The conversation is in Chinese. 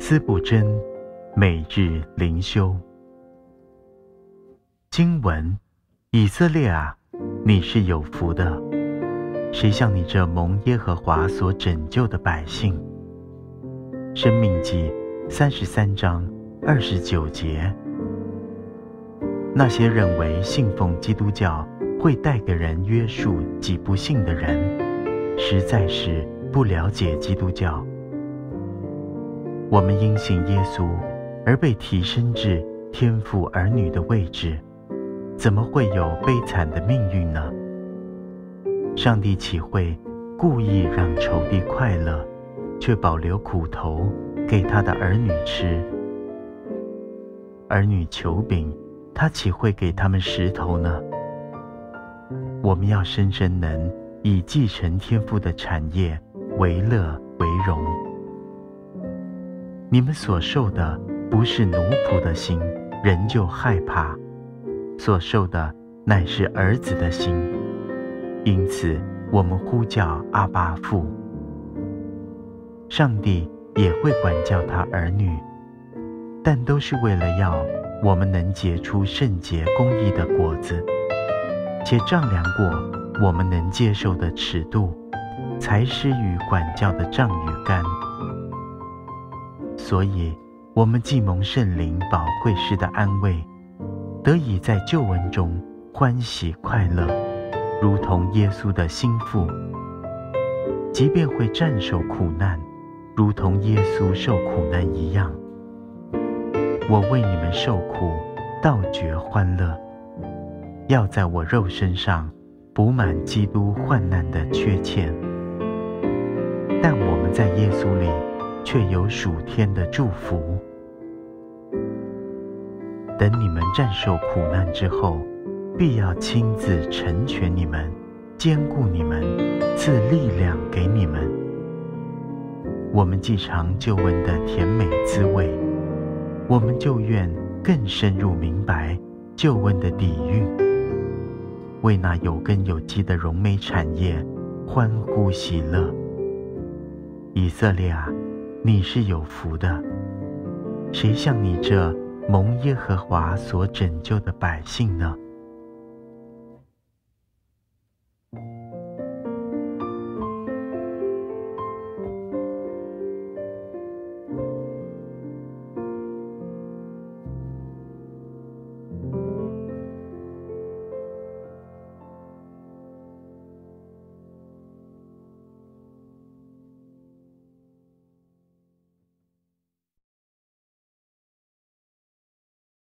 思不真，每日灵修。经文：以色列啊，你是有福的，谁像你这蒙耶和华所拯救的百姓？申命记33章29节。那些认为信奉基督教会带给人约束及不幸的人，实在是不了解基督教。我们因信耶稣而被提升至天父儿女的位置，怎么会有悲惨的命运呢？上帝岂会故意让仇敌快乐，却保留苦头给他的儿女吃？儿女求饼，他岂会给他们石头呢？我们要深深能以继承天父的产业为乐为荣。你们所受的不是奴仆的心，人就害怕；所受的乃是儿子的心，因此我们呼叫阿爸父。上帝也会管教他儿女，但都是为了要我们能结出圣洁公义的果子，且丈量过我们能接受的尺度，才施予管教的杖与竿。所以我们既蒙圣灵保惠师的安慰，得以在救恩中欢喜快乐，如同耶稣的心腹，即便会战受苦难，如同耶稣受苦难一样。我为你们受苦，倒觉欢乐，要在我肉身上补满基督患难的缺欠。但我们在耶稣里却有属天的祝福。等你们战受苦难之后，必要亲自成全你们，坚固你们，赐力量给你们。我们既尝救恩的甜美滋味，我们就愿更深入明白救恩的底蕴，为那有根有基的荣美产业欢呼喜乐。以色列啊，你是有福的，谁像你这蒙耶和华所拯救的百姓呢？